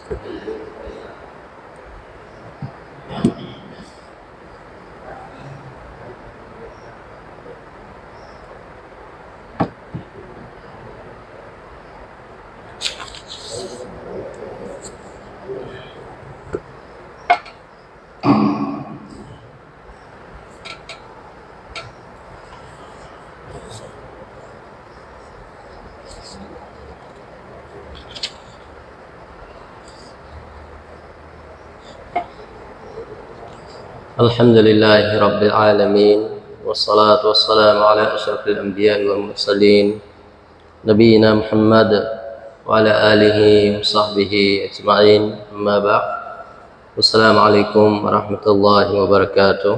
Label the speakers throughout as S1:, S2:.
S1: الحمد لله رب العالمين والصلاة والسلام على أشرف الأنبياء والمرسلين نبينا محمد وعلى آله وصحبه أجمعين أما بعد السلام عليكم ورحمة الله وبركاته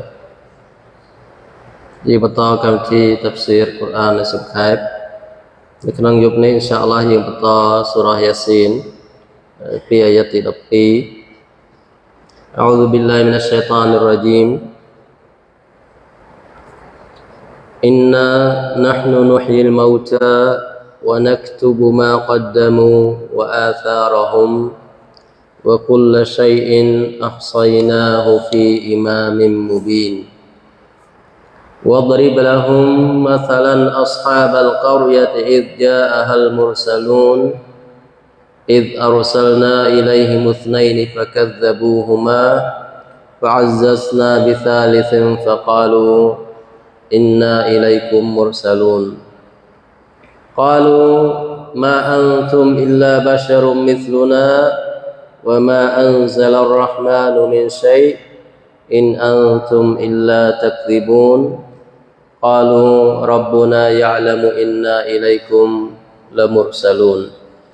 S1: ជាបន្តកម្មវិធីតាហ្វស៊ីរកូរ៉ាននៅសង្ខេបនៅក្នុងយប់នេះអ៊ីនសាអល់ឡោះយើងបន្តសូរ៉ាយ៉ាស៊ីនពីអាយ៉ាតទី12 أعوذ بالله من الشيطان الرجيم إنا نحن نحيي الموتى ونكتب ما قدموا وآثارهم وكل شيء أحصيناه في إمام مبين واضرب لهم مثلا أصحاب القرية إذ جاءها المرسلون إذ أرسلنا إليهم اثنين فكذبوهما فعززنا بثالث فقالوا إنا إليكم مرسلون قالوا ما أنتم إلا بشر مثلنا وما أنزل الرحمن من شيء إن أنتم إلا تكذبون قالوا ربنا يعلم إنا إليكم لمرسلون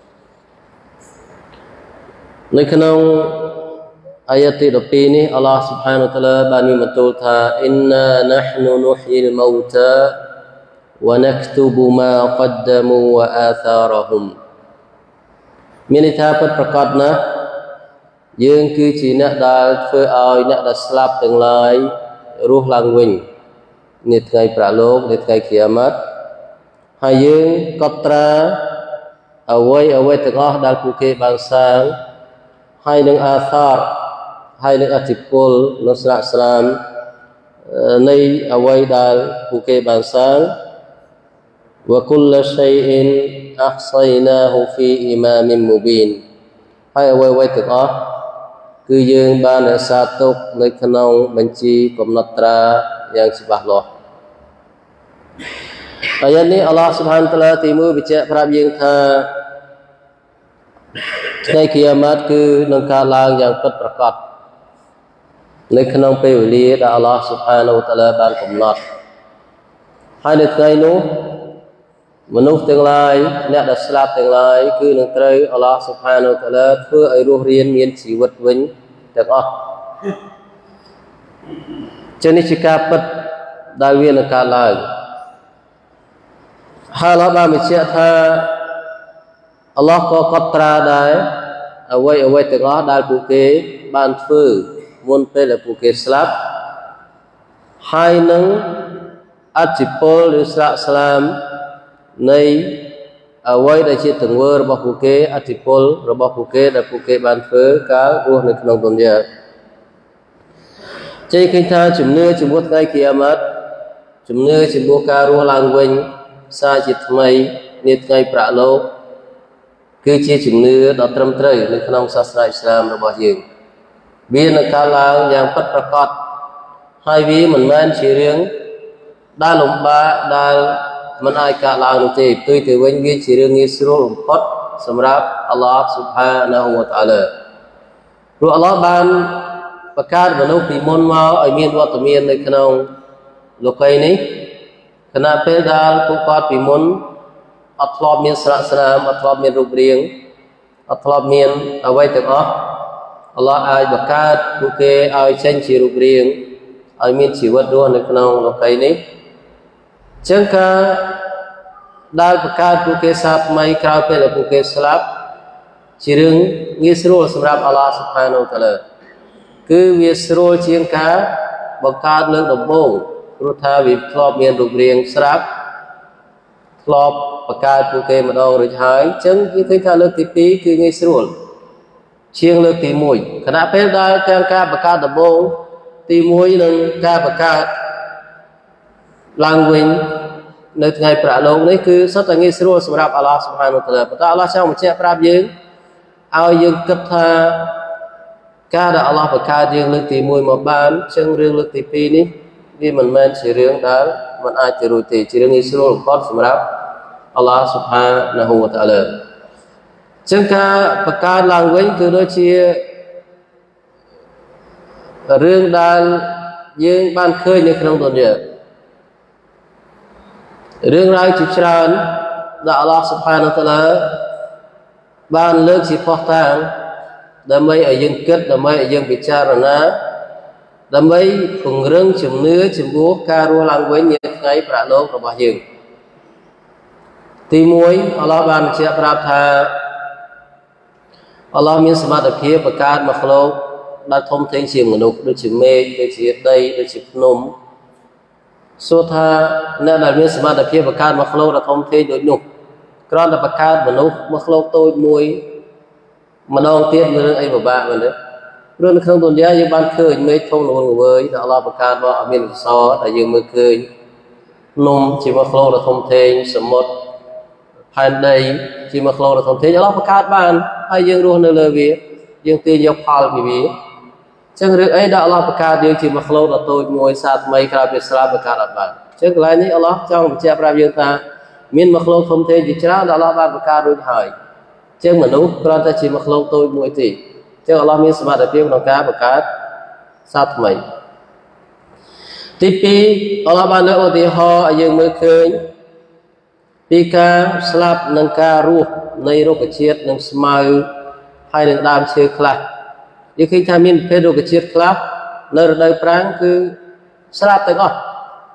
S1: នៅក្នុងអាយ៉ាតទី12នេះអល់ឡោះស៊ុបហានវតាឡាបានមានបន្ទូលថា Inna nahnu nuhyil mauta wa naktubu ma qaddamu wa atharahum មានន័យថាពិតប្រាកដណាស់យើងគឺជាអ្នកដែលធ្វើឲ្យអ្នកដែលស្លាប់ទាំងឡាយរស់ឡើងវិញនាថ្ងៃប្រាលោកនាថ្ងៃគីយ៉ាម៉ាត់ហើយយើងកត់ត្រាអ្វីទាំងអស់ដែលពួកគេបានសាងហើយនឹងអាសារហើយនឹងអធិពលនៅស្រាកស្រាមនៃអ្វីដែលពួកគេបានសាង وكل شيء أحصيناه في إمام مبين ហើយអ្វីទាំងអស់គឺយើងបានរក្សាទុកនៅក្នុងបញ្ជីកំណត់ត្រាយ៉ាងច្បាស់លាស់អាយ៉ានេះអល់ឡោះស៊ុបហានតាឡាទី1បញ្ជាក់ប្រាប់យើងថាថ្ងៃគីយ៉ាម៉ាត់គឺនឹងកើតឡើងយ៉ាងពិតប្រាកដនៅក្នុងពេលវេលាដែលអល់ឡោះស៊ុបហានវតាឡាបានកំណត់ហើយនៅថ្ងៃនោះមនុស្សទាំងឡាយអ្នកដែលស្លាប់ទាំងឡាយគឺនឹងត្រូវអល់ឡោះស៊ុបហានវតាឡាធ្វើឲ្យរស់រានមានជីវិតវិញទាំងអស់ចឹងនេះជាការពិតដែលវានឹងកើតឡើងហើយអល់ឡោះបានបញ្ជាក់ថាអល់ឡោះក៏កត់ត្រាដែរអ្វីទាំងអស់ដែលពួកគេបានធ្វើមុនពេលដែលពួកគេស្លាប់ហើយនឹងអធិពលឬស្រាកស្រាមនៃអ្វីដែលជាទង្វើរបស់ពួកគេអធិពលរបស់ពួកគេដែលពួកគេបានធ្វើកាលរស់នៅក្នុងទុនយ៉ាចេះឃើញថាជំនឿចំពោះថ្ងៃគីយ៉ាម៉ាត់ជំនឿចំពោះការរស់ឡើងវិញសារជាថ្មីនាថ្ងៃប្រាក់លោកគឺជាជំនឿដ៏ត្រឹមត្រូវនៅក្នុងសាសនាអ៊ីស្លាមរបស់យើងវានឹងកើតឡើងយ៉ាងពិតប្រាកដហើយវាមិនមែនជារឿងដែលលំបាកដែលមិនអាចកើតឡើងនោះទេផ្ទុយទៅវិញវាជារឿងងាយស្រួលបំផុតសម្រាប់អល់ឡោះស៊ុបហានាហ៊ូវតាអាឡាព្រោះអល់ឡោះបានបង្កើតមនុស្សពីមុនមកឲ្យមានវត្តមាននៅក្នុងលោកីយ៍នេះខណៈពេលដែលពួកគាត់ពីមុនអត់ធ្លាប់មានស្រាកស្រាមអត់ធ្លាប់មានរូបរាងអត់ធ្លាប់មានអ្វីទាំងអស់អល់ឡោះអាចបង្កើតពួកគេឲ្យចេញជារូបរាងឲ្យមានជីវិតរស់នៅក្នុងលោកីយ៍នេះចឹងការដែលបង្កើតពួកគេសាថ្មីក្រោយពេលដែលពួកគេស្លាប់ជារឿងងាយស្រួលសម្រាប់អល់ឡោះស៊ុបហានូវតាឡាគឺវាស្រួលជាងការបង្កើតលើកដំបូងព្រោះថាវាធ្លាប់មានរូបរាងស្រាប់ធ្លាប់បង្កើតពួកគេម្ដងរួចហើយអញ្ចឹងគេឃើញថាលើកទី2គឺងាយស្រួលជាងលើកទី1ខណៈពេលដែលទាំងការបង្កើតដំបូងទី1និងការបង្កើតឡើងវិញនៅថ្ងៃប្រាក់លោកនេះគឺសុទ្ធតែងាយស្រួលសម្រាប់អាឡោះស៊ុបហានូវតាឡាប៉ុន្តែអាឡោះចង់បញ្ជាក់ប្រាប់យើងឲ្យយើងគិតថាការដែលអាឡោះបង្កើតយើងលើកទី1មកបានចឹងរឿងលើកទី2នេះវាមិនមែនជារឿងដែលមិនអាចទៅរួចទេជារឿងងាយស្រួលបំផុតសម្រាប់អាឡោះស៊ុបហានូវតាឡាចឹងការបង្កើតឡើងវិញគឺដូចជារឿងដែលយើងបានឃើញនៅក្នុងទុនយ៉ារឿងរ៉ាវជាច្រើនដែលអាឡោះស៊ុបហានូវតាឡាបានលើកជាផុសតាងដើម្បីឲ្យយើងគិតដើម្បីឲ្យយើងពិចារណាដើម្បីពង្រឹងជំនឿចំពោះការរស់ឡើងវិញនៃថ្ងៃប្រាក់លោករបស់យើងទី1អាឡោះបានបញ្ជាក់ប្រាប់ថាអាឡោះមានសមត្ថភាពបង្កើតមកលោក ដែលធំធេងជាមនុស្សដូចជាមេឃដូចជាដីដូចជាភ្នំសួរថាអ្នកដែលមានសមត្ថភាពបង្កើតមកលោកដ៏ធំធេងដូចនោះគ្រាន់តែបង្កើតមនុស្សមកលោកតូចមួយម្ដងទៀតមានរឿងអីពិបាកមែនទេព្រោះនៅក្នុងទុនយ៉ាយើងបានឃើញមេឃធំល្វឹងល្វើយដែលអល់ឡោះបង្កើតមកឲ្យមានអក្សរដែលយើងមើលឃើញភ្នំជាមកលោកដ៏ធំធេងសមុទ្រផែនដីជាមកលោកដ៏ធំធេងអល់ឡោះបង្កើតបានហើយយើងរស់នៅលើវាយើងទាញយកផលពីវាចឹងរឿងអីដែលអល់ឡោះបង្កើតយើងជាមកលោកដ៏តូចមួយសាថ្មីក្រោយពីស្លាប់បង្កើតអត់បានចឹងកន្លែងនេះអល់ឡោះចង់បញ្ជាក់ប្រាប់យើងថាមានមកលោកធំធេងជាច្រើនដែលអល់ឡោះបានបង្កើតរួចហើយចឹងមនុស្សគ្រាន់តែជាមកលោកតូចមួយទេចឹងអល់ឡោះមានសមត្ថភាពក្នុងការបង្កើតសាថ្មីទី2អល់ឡោះបានលើកឧទាហរណ៍ឲ្យយើងមើលឃើញពីការស្លាប់និងការរស់នៃរុក្ខជាតិនិងស្មៅហើយនឹងដើមឈើខ្លះយើងឃើញថាមានប្រភេទរុក្ខជាតិខ្លះនៅរដូវប្រាំងគឺស្លាប់ទាំងអស់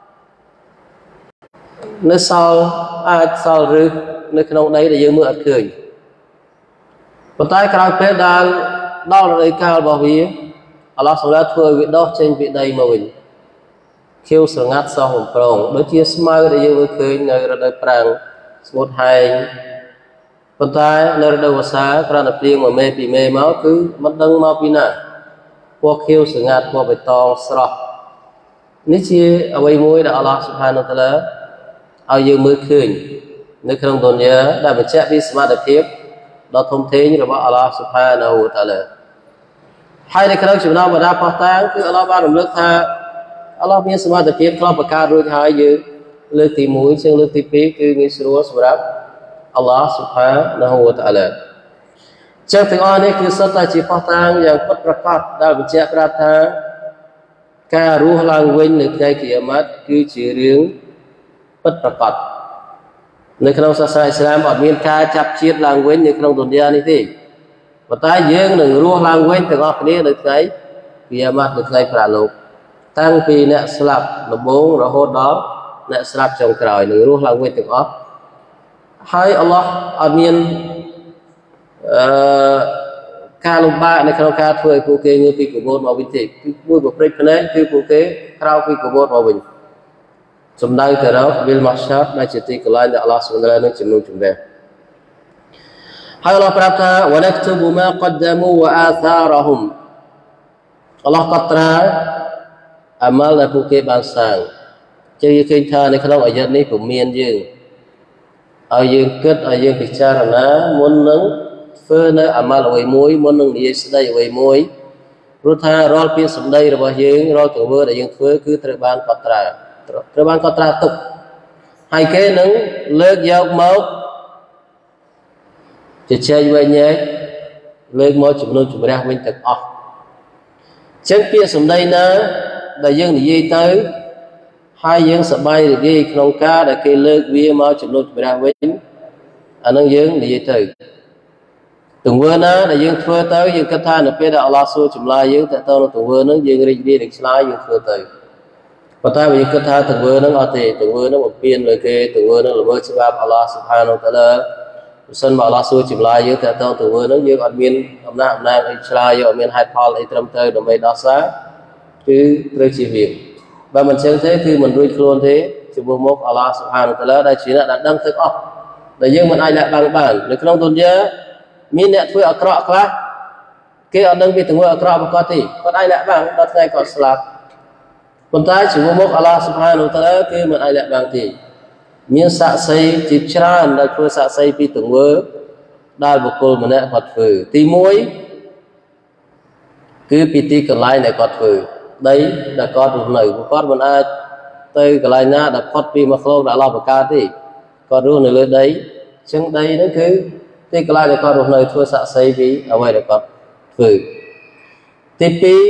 S1: នៅសល់អាចសល់ឫសនៅក្នុងដីដែលយើងមើលអត់ឃើញប៉ុន្តែក្រោយពេលដែលដល់រដូវកាលរបស់វាអល់ឡោះសម្រាប់ធ្វើឲ្យវាដុះចេញពីដីមកវិញខៀវស្រងាត់សោះបំប្រងដូចជាស្មៅដែលយើងមើលឃើញនៅរដូវប្រាំងស្ងួតហែងប៉ុន្តែនៅរដូវវស្សាគ្រាន់តែព្រៀងមួយមេពីរមេមកគឺមិនដឹងមកពីណាពណ៌ខៀវស្រងាត់ពណ៌បៃតងស្រស់នេះជាអ្វីមួយដែលអល់ឡោះស៊ុបហានូវតាឡាឲ្យយើងមើលឃើញនៅក្នុងទុនយ៉ាដែលបញ្ជាក់ពីសមត្ថភាពដ៏ធំធេងរបស់អល់ឡោះស៊ុបហានូវតាឡាហើយនៅក្នុងចំណោមបរដាផុសតាងគឺអល់ឡោះបានរំលឹកថាអល់ឡោះមានសមត្ថភាពខ្លះបង្កើតរួចហើយយើងលើកទី1ជាងលើកទី2គឺងាយស្រួលសម្រាប់អល់ឡោះស៊ុបហានូវតាឡាចឹងទាំងអស់នេះគឺសុទ្ធតែជាផុសតាងយ៉ាងពិតប្រាកដដែលបញ្ជាក់ប្រាប់ថាការរស់ឡើងវិញនៅថ្ងៃគីយ៉ាម៉ាត់គឺជារឿងពិតប្រាកដនៅក្នុងសាសនាអ៊ីស្លាមអត់មានការចាប់ជាតិឡើងវិញនៅក្នុងទុនយ៉ានេះទេប៉ុន្តែយើងនឹងរស់ឡើងវិញទាំងអស់គ្នានៅថ្ងៃគីយ៉ាម៉ាត់នៅថ្ងៃប្រាលោកតាំងពីអ្នកស្លាប់ដំបូងរហូតដល់អ្នកស្លាប់ចុងក្រោយនឹងរស់ឡើងវិញទាំងអស់ហើយអល់ឡោះអត់មានការលំបាកនៅក្នុងការធ្វើឲ្យពួកគេងើបពីកបฏមកវិញទេគឺមួយប្រព្រឹត្តភ្នែកគឺពួកគេក្រោកពីកបฏមកវិញសំដៅទៅរកវិលម៉ាសាតដែលជាទីកន្លែងដែលអល់ឡោះស៊ុបហាននឹងជំនុំជម្រះហើយអល់ឡោះប្រាប់ថាវ៉ាណាក់ទុបម៉ាកដមូវ៉ាអាសារហុំអល់ឡោះកត់ត្រាអាម៉ាល់ដែលពួកគេបានសាងចឹងយើងឃើញថានៅក្នុងអាយ៉ាតនេះពុំមានយើងឲ្យយើងគិតឲ្យយើងពិចារណាមុននឹងធ្វើនៅអាម៉ាល់អ្វីមួយមុននឹងនិយាយស្ដីអ្វីមួយព្រោះថារាល់ពាក្យសម្ដីរបស់យើងរាល់ទង្វើដែលយើងធ្វើគឺត្រូវបានកត់ត្រាទុកហើយគេនឹងលើកយកមកជជែកវែងញែកលើកមកជំនុំជម្រះវិញទាំងអស់ចឹងពាក្យសម្ដីណាដែលយើងនិយាយទៅហើយយើងសប្បាយរីករាយក្នុងការដែលគេលើកវាមកជំនុំជម្រះវិញអានឹងយើងនិយាយទៅទង្វើណាដែលយើងធ្វើទៅយើងគិតថានៅពេលដែលអល់ឡោះសួរចម្លើយយើងតើតើទង្វើនឹងយើងរីករាយនឹងឆ្លើយយើងធ្វើទៅប៉ុន្តែបើយើងគិតថាទង្វើនឹងអត់ទេទង្វើនឹងបំពានលើគេទង្វើនឹងល្មើសច្បាប់អល់ឡោះស៊ុបហានូវតាឡាបើសិនបើអល់ឡោះសួរចម្លើយយើងតើតើទង្វើនឹងយើងអត់មានអំណាចអីឆ្លើយយើងអត់មានហេតុផលអីត្រឹមត្រូវដើម្បីដោះសារគឺត្រូវជៀសវាងបើមិនចឹងទេគឺមិនរួចខ្លួនទេចំពោះមុខអល់ឡោះស៊ុបហានូវតាឡាដែលជាអ្នកដែលដឹងទាំងអស់ដែលយើងមិនអាចលាក់បាំងបាននៅក្នុងទុនយ៉ាមានអ្នកធ្វើអាក្រក់ខ្លះគេអត់ដឹងពីទង្វើអាក្រក់របស់គាត់ទេគាត់អាចលាក់បាំងដល់ថ្ងៃគាត់ស្លាប់ប៉ុន្តែចំពោះមុខអល់ឡោះស៊ុបហានូវតាឡាគឺមិនអាចលាក់បាំងទេមានសាក្សីជាច្រើនដែលធ្វើសាក្សីពីទង្វើដែលបុគ្គលម្នាក់គាត់ធ្វើទី1គឺពីទីកន្លែងដែលគាត់ធ្វើដីដែលគាត់រស់នៅគាត់មិនអាចទៅកន្លែងណាដែលផុតពីមកខ្លួនដែលអល់ឡោះបង្កើតទេគាត់រស់នៅលើដីអញ្ចឹងដីហ្នឹងគឺទីកន្លែងដែលគាត់រស់នៅធ្វើសាក្សីពីអ្វីដែលគាត់ធ្វើទី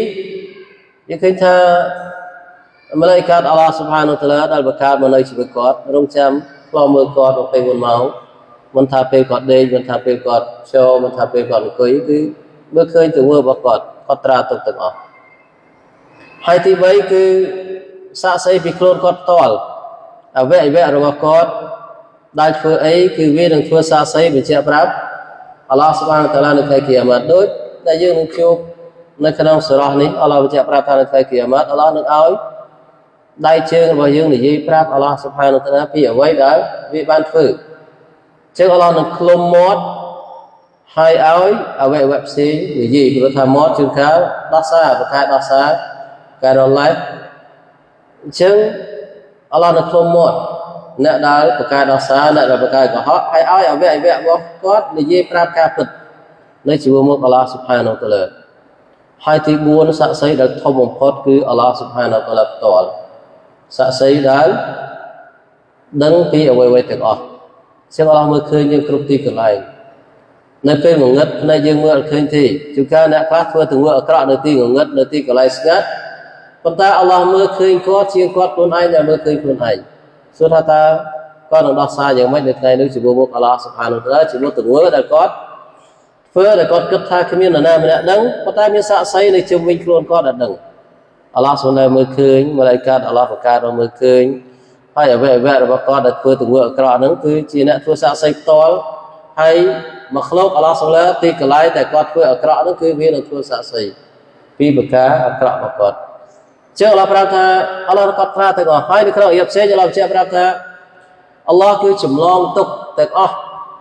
S1: 2យើងឃើញថាម៉ាឡៃកាតអល់ឡោះស៊ុបហានូវតាឡាដែលបង្កើតមកនៅជីវិតគាត់រងចាំផ្លោមើលគាត់24ម៉ោងមិនថាពេលគាត់ដេកមិនថាពេលគាត់ចូលមិនថាពេលគាត់អង្គុយគឺមើលឃើញទង្វើរបស់គាត់ត្រាទុកទាំងអស់ហើយទី3គឺសាក្សីពីខ្លួនគាត់ផ្ទាល់អវយវៈរបស់គាត់ដែលធ្វើអីគឺវានឹងធ្វើសាក្សីបញ្ជាក់ប្រាប់អល់ឡោះស៊ុបហានូវតាឡានៅថ្ងៃគីយ៉ាម៉ាត់ដូចដែលយើងនឹងជួបនៅក្នុងសូរ៉ានេះអល់ឡោះបញ្ជាក់ប្រាប់ថានៅថ្ងៃគីយ៉ាម៉ាត់អល់ឡោះនឹងឲ្យដៃជើងរបស់យើងនិយាយប្រាប់អល់ឡោះស៊ុបហានូវតាឡាពីអ្វីដែលវាបានធ្វើចឹងអល់ឡោះនឹងឃ្លុំមាត់ហើយឲ្យអវយវៈផ្សេងនិយាយព្រោះថាមាត់ជួនកាលដោះសារប្រកែដោះសារការរលែកអញ្ចឹងអល់ឡោះនឹងឃ្លុំមាត់អ្នកដែលប្រកែដោះសារអ្នកដែលប្រកែកុហកហើយឲ្យអវយវៈរបស់គាត់និយាយប្រាប់ការពិតនៅជាមួយមុខអល់ឡោះស៊ុបហានូវតាឡាហើយទី4សាក្សីដែលធំបំផុតគឺអល់ឡោះស៊ុបហានូវតាឡាផ្ទាល់សាក្សីដែលដឹងពីអ្វីៗទាំងអស់ចឹងអល់ឡោះមើលឃើញយើងគ្រប់ទីកន្លែងនៅពេលងងឹតភ្នែកយើងមើលអត់ឃើញទេជួនកាលអ្នកខ្លះធ្វើទង្វើអាក្រក់នៅទីងងឹតនៅទីកន្លែងស្ងាត់ប៉ុន្តែអល់ឡោះមើលឃើញគាត់ជាងគាត់ខ្លួនឯងដែលមើលឃើញខ្លួនឯងសួរថាតើគាត់នឹងដោះសារយ៉ាងម៉េចនៅថ្ងៃនេះជាមួយមុខអល់ឡោះស៊ុបហានូវតាឡាជាមួយទង្វើដែលគាត់ធ្វើដែលគាត់គិតថាគ្មាននរណាម្នាក់ដឹងប៉ុន្តែមានសាក្សីនៅជុំវិញខ្លួនគាត់ដែលដឹងអល់ឡោះសូមតែមើលឃើញម៉ាឡៃកាតអល់ឡោះបង្កើតមកមើលឃើញហើយអវយវៈរបស់គាត់ដែលធ្វើទង្វើអាក្រក់ហ្នឹងគឺជាអ្នកធ្វើសាក្សីផ្ទាល់ហើយមកខ្លោកអល់ឡោះសូមឡាទីកន្លែងដែលគាត់ធ្វើអាក្រក់ហ្នឹងគឺវានឹងធ្វើសាក្សីពីប្រការអាក្រក់របស់គាត់ចឹងអល់ឡោះប្រាប់ថាអល់ឡោះគាត់ត្រាទាំងអស់ហើយនៅក្នុងអាយ៉ាផ្សេងអល់ឡោះបញ្ជាក់ប្រាប់ថាអល់ឡោះគឺចម្លងទុកទាំងអស់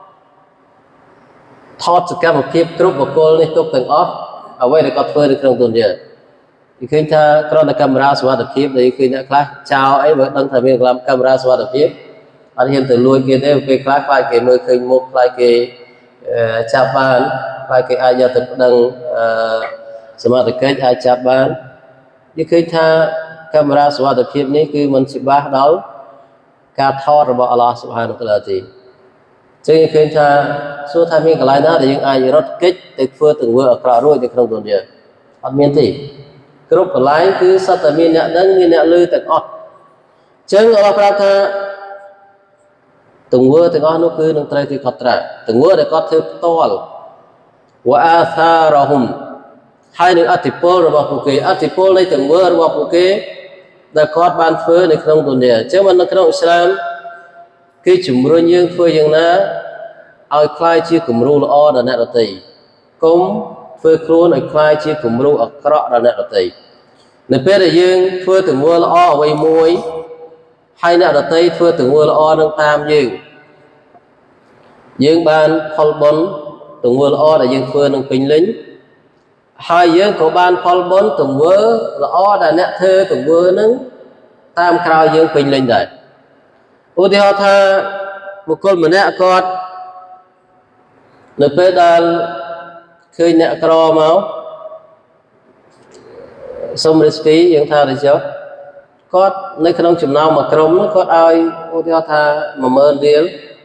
S1: ថតសកម្មភាពគ្រប់បុគ្គលនេះទុកទាំងអស់អ្វីដែលគាត់ធ្វើនៅក្នុងទុនយ៉ាគេឃើញថាគ្រាន់តែកាមេរ៉ាសុវត្ថិភាពដែលឃើញអ្នកខ្លះចោលអីបើដឹងថាមានកាមេរ៉ាសុវត្ថិភាពអត់ហ៊ានទៅលួចគេទេពេលខ្លះខ្លាចគេមើលឃើញមុខខ្លាចគេចាប់បានខ្លាចគេអាចយកទៅប្តឹងសមត្ថកិច្ចអាចចាប់បានគេឃើញថាកាមេរ៉ាសុវត្ថិភាពនេះគឺមិនច្បាស់ដល់ការថតរបស់អល់ឡោះស៊ុបហានូវតាឡាទេចឹងឃើញថាសួរថាមានកន្លែងណាដែលយើងអាចរត់គេចទៅធ្វើទង្វើអាក្រក់រួចនៅក្នុងទុនយ៉ាអត់មានទេគ្រប់កន្លែងគឺសត្វតែមានអ្នកដឹងមានអ្នកឮទាំងអស់ចឹងអល់ឡោះប្រាប់ថាទង្វើទាំងអស់នោះគឺនឹងត្រូវគេខុសត្រាទង្វើដែលគាត់ធ្វើផ្ទាល់វ៉ាអាសារ៉ហ៊ុមហើយនឹងអតិពលរបស់ពួកគេអតិពលនៃទង្វើរបស់ពួកគេដែលគាត់បានធ្វើនៅក្នុងទុនយ៉ាចឹងនៅក្នុងអ៊ីស្លាមគឺជំរុញយើងធ្វើយ៉ាងណាឲ្យខ្លាយជាគំរូល្អដល់អ្នកដទៃកុំធ្វើខ្លួនឲ្យខ្លាយជាគំរូអាក្រក់ដល់អ្នកដទៃនៅពេលដែលយើងធ្វើទង្វើល្អអ្វីមួយហើយអ្នកដទៃធ្វើទង្វើល្អនឹងតាមយើងបានផលបុណ្យទង្វើល្អដែលយើងធ្វើនឹងពេញលេញហើយយើងក៏បានផលបុណ្យទង្វើល្អដែលអ្នកធ្វើទង្វើនឹងតាមក្រោយយើងពេញលេញដែរឧទាហរណ៍ថាបុគ្គលម្នាក់គាត់នៅពេលដែលឃើញអ្នកក្រមកសុំរីស្គីយើងថាទៅចុះគាត់នៅក្នុងចំណោមមួយក្រុមនោះគាត់ឲ្យឧទាហរណ៍ថា10000រៀល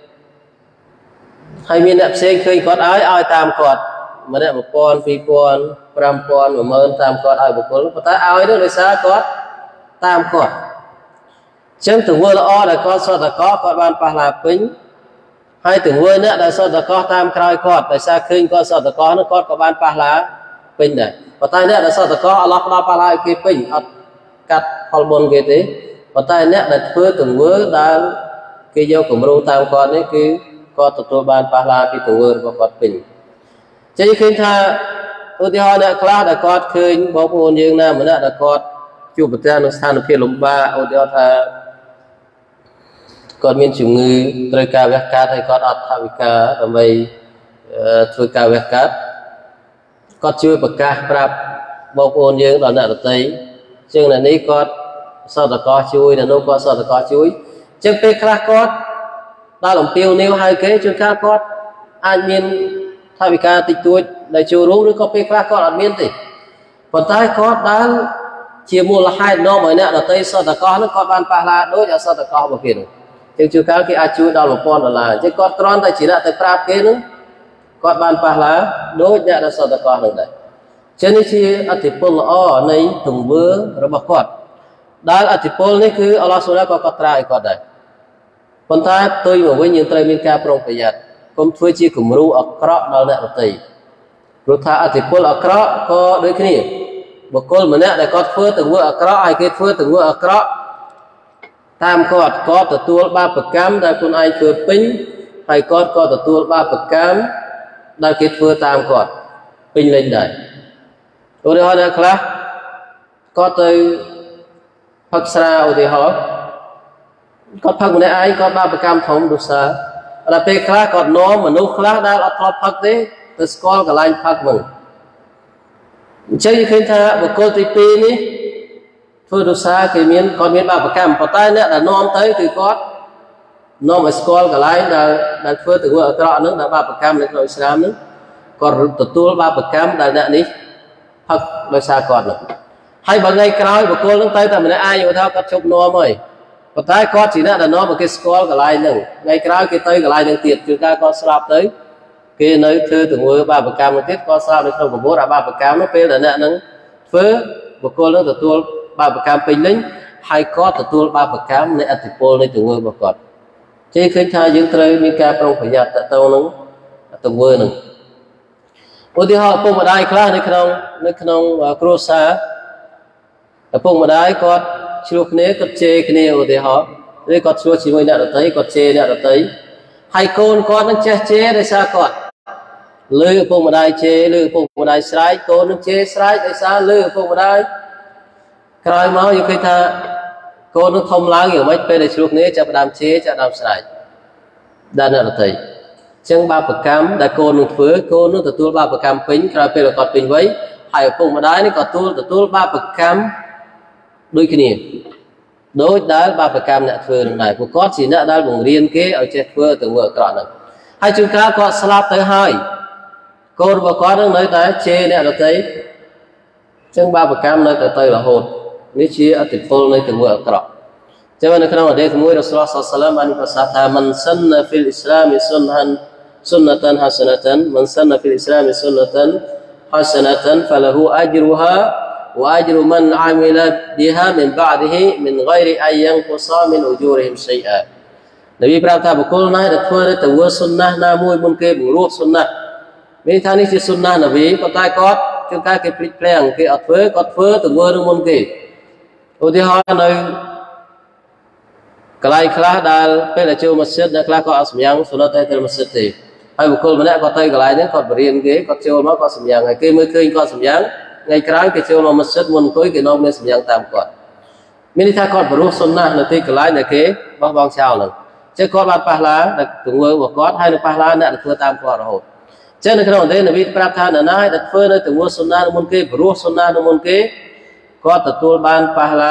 S1: ហើយមានអ្នកផ្សេងឃើញគាត់ឲ្យតាមគាត់ម្នាក់1000 2000 5000 10000តាមគាត់ឲ្យបុគ្គលប៉ុន្តែឲ្យនោះដោយសារគាត់តាមគាត់ចឹងទង្វើល្អដែលគាត់សតកោគាត់បានប៉ះឡាពេញហើយទង្វើអ្នកដែលសតកោតាមក្រោយគាត់ដោយសារឃើញគាត់សតកោនោះគាត់ក៏បានប៉ះឡាពេញដែរប៉ុន្តែអ្នកដែលសតកោអល់ឡោះផ្ដល់ប៉ះឡាឲ្យគេពេញអត់កាត់ផលបុណ្យគេទេប៉ុន្តែអ្នកដែលធ្វើទង្វើដែលគេយកគំរូតាមគាត់នេះគឺគាត់ទទួលបានប៉ះឡាពីទង្វើរបស់គាត់ពេញចឹងឃើញថាឧទាហរណ៍អ្នកខ្លះដែលគាត់ឃើញបងប្អូនយើងណាម្នាក់ដែលគាត់ជួបប្រទះនឹងស្ថានភាពលំបាកឧទាហរណ៍ថាគាត់មានជំងឺត្រូវការវះកាត់ហើយគាត់អត់ថវិកាដើម្បីធ្វើការវះកាត់ có chui bậc ca prap bọc ôn dương đòn nợ tây chừng là ní có sao là có chui là nó có sao là có chui chừng pe khla có ta lòng tiêu nêu hai kế chừng khla có an miên thay vì ca tịch tuổi đại chiều rú có pe khla có an miên thì còn tai có đã chia mua là hai nó mới nè là tây sao là có nó có ban pa la đối là sao là có một kiện chừng chưa cá cái chui đòn một con là chứ có tròn ta chỉ là tại prap kế nữa có ban pa la đối là sao là có được đấy cho nên khi atipol ở này từng bữa rồi bóc cọt đã atipol này cứ Allah Subhanahu có trai cọt đấy còn ta tôi mà với những trai miền ca prong phải giật không thuê chi cùng ru ở cọ đó là tây rồi ta atipol ở cọ có đôi khi một con mà nè để có thuê từng bữa ở cọ ai kia thuê từng bữa ở cọ tam cọt có từ tua ba bậc cam đại con ai thuê pin hay có từ tua ba bậc cam đại kia thuê tam cọt pin lên đấy tôi hỏi là class có từ phật sao thì hỏi có phật này ai có ba bậc cam thống được sao là pe class còn nó mà nô class đã là top phật đấy từ school cả line phật mình chơi khi ta một cô tây pi ní thôi được sao thì miền còn miền ba bậc cam vào tay nữa là nom tới từ có nom ở school cả line là phơi từ ở trọ nữa là ba bậc cam lên rồi Islam nữa còn từ tua ba bậc cam là nè ní Phật đôi xa còn nữa hay bằng ngày cày của cô lúc tay ta mình ai vô thao cắt chụp nó mày và tay con chỉ là nó một cái score cái line nè ngày cày cái tay cái line nè tiệt chúng ta con slap tới cái nơi thư từ ngôi ba bậc cam một tiết con slap được không của bố là ba bậc cam nó phê là nè nó phớ của cô nó từ tua ba bậc cam pin lính hay có từ tua ba bậc cam này atipol này từ ngôi bậc cọt chứ khi thay những trời mi ca trong phải giặt tao nó từ ngôi nè ủa thì họ phong một đai khác nơi không crossa phong một đai có chuộc nế có chê cái này ủa thì họ đây có chuộc chỉ mới nè được thấy có chê nè được thấy hai con nó chê để sao còn lư phong một đai chê lư phong một đai sải con nó chê sải để sao lư phong một đai cày máu như khi ta con nó thông lá nhiều mấy bên để chuộc nế chạm đam chê chạm đam sải đa nè được thấy chân ba bậc cam đại cô nương phớ cô nó từ tua ba bậc cam pính ra về là còn pính với hai cùng mà đái nó còn từ tua ba bậc cam đôi khi này đối đá ba bậc cam nè phớ này của có chỉ nè đá vùng riêng kế ở trên phớ từ vừa cọ này hai chúng ta có slap tới hai cô và có nó nói tới chê nè là thấy chân ba bậc cam nói tới tay là hồn nếu chỉ ở tỉnh phô nơi từ vừa cọ cho nên khi nào đây thì mỗi Rasulullah sallallahu alaihi wasallam man sanna fil Islam sunnatan hasanatan man sanna fil Islam sunnatan hasanatan falahu ajruha wa ajru man amila biha min ba'dihi min ghairi an yanqusa min ujurihim shay'a. Nabi berkata bukan naik datang dari tujuh sunnah namun mungkin buruh sunnah. Ini tadi si sunnah Nabi pakai kot juga ke peleng ke atwe tujuh mungkin. Udah hari Kelai kelah dal pada cuma masjid dan kelah kau asmiyang sunat dari masjid ti. Hai bukul mana kau tay kelai ni kau berian ke kau cuma kau asmiyang. Ke mungkin kau asmiyang ngày kerana ke cuma masjid mun kau ke nom ni asmiyang tam kau. Mini tak kau beruh sunnah nanti kelai nak ke bang chào lagi. Jadi kau ban pahala nak tunggu waktu hai nak pahala nakធ្វើតាមគាត់រហូតចឹងនៅក្នុងនេះនប៊ីប្រាប់ថាអ្នកណាដែលធ្វើនៅទង្វើសុណាមុនគេព្រោះសុណាមុនគេគាត់ទទួលបានប៉ះឡា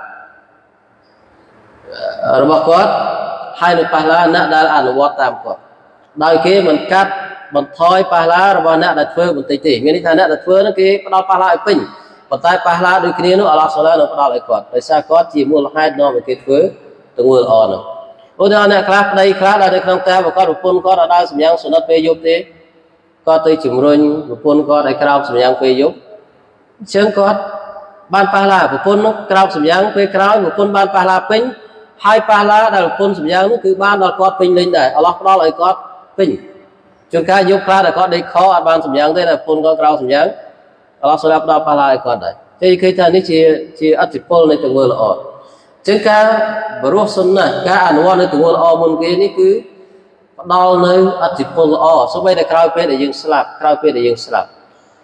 S1: របស់គាត់ហើយនឹងប៉ះឡាអ្នកដែលអនុវត្តតាមគាត់ដោយគេមិនកាត់បន្ថយប៉ះឡារបស់អ្នកដែលធ្វើបន្តិចទេមានន័យថាអ្នកដែលធ្វើនោះគេផ្ដល់ប៉ះឡាឲ្យពេញប៉ុន្តែប៉ះឡាដូចគ្នានោះអល់ឡោះសូឡានឹងផ្ដល់ឲ្យគាត់ដោយសារគាត់ជាមូលហេតុនាំឲ្យគេធ្វើទង្វើល្អនោះឧទាហរណ៍អ្នកខ្លះប្តីខ្លះដែលនៅក្នុងផ្ទះប្រកបប្រពន្ធគាត់ឲ្យដើរសម្យ៉ាងសុណិតពេលយប់ទេគាត់ទៅជំរុញប្រពន្ធគាត់ឲ្យក្រោបសម្យ៉ាងពេលយប់អញ្ចឹងគាត់បានប៉ះឡាប្រពន្ធនោះក្រោបសម្យ៉ាងពេលក្រោយប្រពន្ធបានប៉ះឡាពេញហើយប៉ះឡាដែលប្រពន្ធសម្យ៉ាងនោះគឺបានដល់គាត់ពេញលេញដែរអល់ឡោះផ្ដល់ឲ្យគាត់ពេញជួនកាលយប់ខ្លះដែលគាត់ដេកខអត់បានសម្យ៉ាងទេតែប្រពន្ធគាត់ក្រោបសម្យ៉ាងអល់ឡោះសូឡាផ្ដល់ប៉ះឡាឲ្យគាត់ដែរទេឃើញថានេះជាអតិពលនៃទង្វើល្អចឹងការបរោះសុនណាការអនុវត្តនៅទង្វើល្អមុនគេនេះគឺផ្ដល់នៅអតិពលល្អសូម្បីតែក្រោយពេលដែលយើងស្លាប់ក្រោយពេលដែលយើងស្លាប់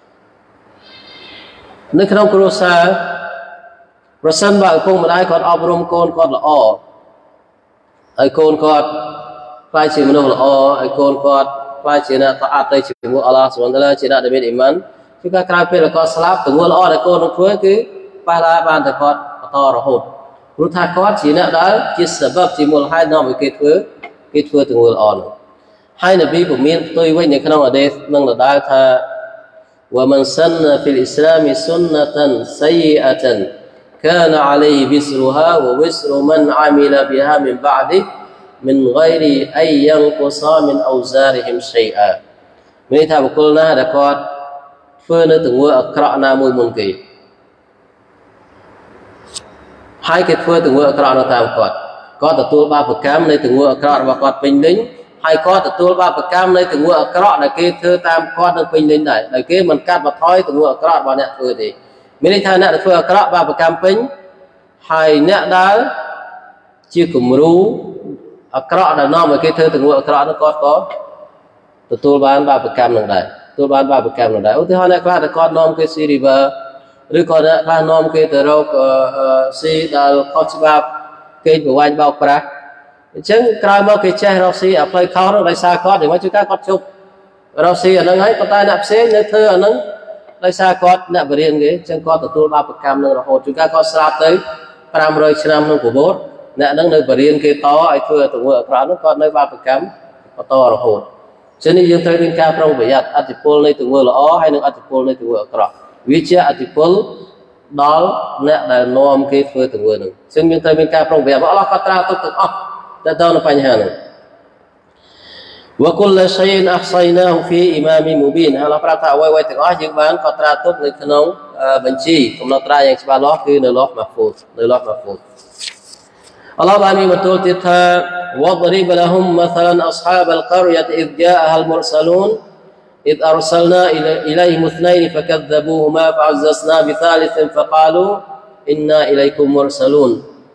S1: នៅក្នុងគ្រួសារប្រសិនបើឪពុកម្ដាយគាត់អប់រំកូនគាត់ល្អហើយកូនគាត់ខ្លាចជាមនុស្សល្អហើយកូនគាត់ខ្លាចជាអ្នកតាអត់ទៅជាមួយអល់ឡោះស៊ុបហានតាឡាជាអ្នកដែលមានអ៊ីម៉ានជគឺការក្រោយពេលគាត់ស្លាប់ទង្វើល្អដែលកូននឹងធ្វើគឺប៉ះឡាបានតែគាត់បន្តរហូតព្រោះថាគាត់ជាអ្នកដែលជាសបជាមូលហេតុនាំឲ្យគេធ្វើទង្វើល្អនោះហើយនប៊ីពុំមានផ្ទុយវិញនៅក្នុងហាឌីសនឹងដដែលថា ومن سن في الإسلام سنة سيئة كان عليه وزرها ووزر من عمل بها من بعده من غير أن ينقص من أوزارهم شيئا មានថាបុគ្គលណាដែលគាត់ធ្វើនៅទង្វើអាក្រក់ណាមួយមុនគេហើយគេធ្វើទង្វើអាក្រក់នៅតាមគាត់គាត់ទទួលបាបកម្មនៃទង្វើអាក្រក់របស់គាត់ពេញលេញហើយគាត់ទទួលបាបកម្មនៃទង្វើអាក្រក់ដែលគេធ្វើតាមគាត់នៅពេញលេញដែរដោយគេមិនកាត់បន្ថយទង្វើអាក្រក់របស់អ្នកធ្វើទេមានន័យថាអ្នកដែលធ្វើអាក្រក់បាបកម្មពេញហើយអ្នកដែលជាគំរូអាក្រក់ដែលនាំឲ្យគេធ្វើទង្វើអាក្រក់នោះគាត់ក៏ទទួលបានបាបកម្មនឹងដែរទទួលបានបាបកម្មនឹងដែរឧទាហរណ៍អ្នកខ្លះដែលគាត់នាំគេស៊ីរីវើឬក៏អ្នកខ្លះនាំគេទៅរកស៊ីដែលខុសច្បាប់គេប្រវាញ់បោកប្រាស់អញ្ចឹងក្រោយមកគេចេះរកស៊ីអាផ្លូវខុសនោះដោយសារគាត់យ៉ាងម៉េចជួនកាលគាត់ជប់រកស៊ីអាហ្នឹងហើយប៉ុន្តែអ្នកផ្សេងនៅធ្វើអាហ្នឹងដោយសារគាត់អ្នកបរិញ្ញាគេអញ្ចឹងគាត់ទទួលបាបកម្មនឹងរហូតជួនកាលគាត់ស្លាប់ទៅ500ឆ្នាំនឹងប្រវត្តិអ្នកហ្នឹងនៅបរិញ្ញាគេតឲ្យធ្វើទង្វើអាក្រក់នោះគាត់នៅបាបកម្មបន្តរហូតចឹងនេះយើងត្រូវមានការប្រុងប្រយ័ត្នអតិពលនៃទង្វើល្អហើយនិងអតិពលនៃទង្វើអាក្រក់វាជាអតិពលដល់អ្នកដែលនាំគេធ្វើទង្វើនោះចឹងយើងត្រូវមានការប្រុងប្រយ័ត្នអល់ឡោះគាត់ត្រាទុកទាំងអស់ទៅដល់បញ្ហានោះوكل شيء احصيناه في امام مبين ហើយเราប្រាប់ថាអ្វីៗទាំងអស់យើងបានគាត់ត្រាទុកនៅក្នុងបញ្ជីកំណត់ត្រាយ៉ាងច្បាស់លាស់គឺនៅឡោះម៉ាហ្វូសនៅឡោះម៉ាហ្វូសអល់ឡោះបានមានបន្ទូលទៀតថា وَاضْرِبْ لَهُمْ مَثَلًا أَصْحَابَ الْقَرْيَةِ إِذْ جَاءَهَا الْمُرْسَلُونَ إِذْ أَرْسَلْنَا إِلَيْهِمُ اثْنَيْنِ فَكَذَّبُوهُمَا فَعَزَّزْنَا بِثَالِثٍ فَقَالُوا إِنَّا إِلَيْكُمْ مُرْسَلُونَ